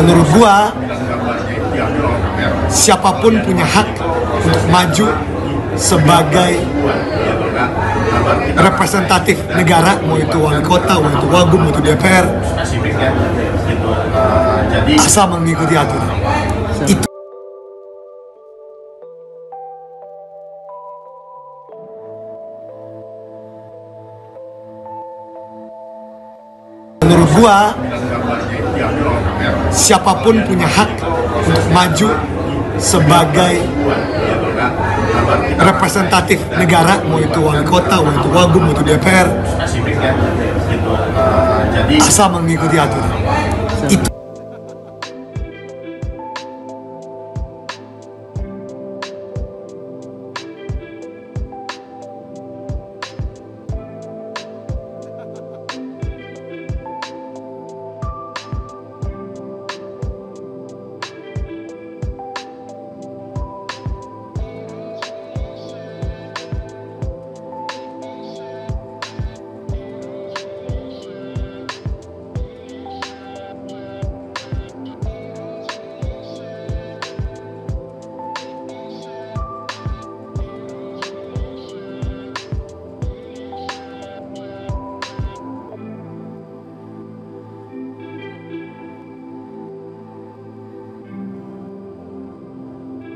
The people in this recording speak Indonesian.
Menurut gua, siapapun punya hak untuk maju sebagai representatif negara, mau itu wali kota, mau itu wagub, mau itu DPR, asal mengikuti aturan. Itu menurut gua, siapapun punya hak untuk maju sebagai representatif negara, mau itu wali kota, mau itu wagub, mau itu DPR, asal mengikuti aturan. Itu